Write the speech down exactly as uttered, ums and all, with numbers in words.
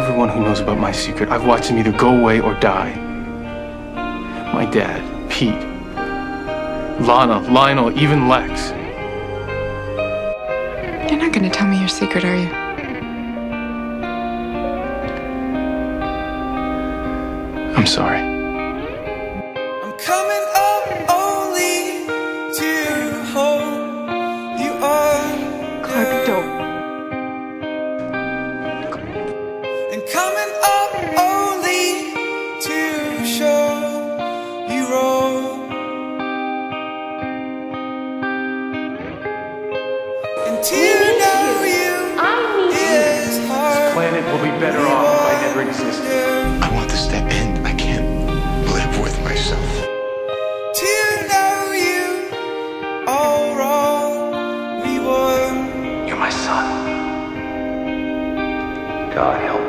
everyone who knows about my secret, I've watched him either go away or die. My dad, Pete, Lana, Lionel, even Lex. You're not gonna tell me your secret, are you? I'm sorry. I'm coming up only to hold you up. Clark, don't. And coming up only to show you wrong. And to know you is hard. This planet will be better off if I never existed. I want this to end. I can't live with myself. To know you all wrong we were. You're my son. God help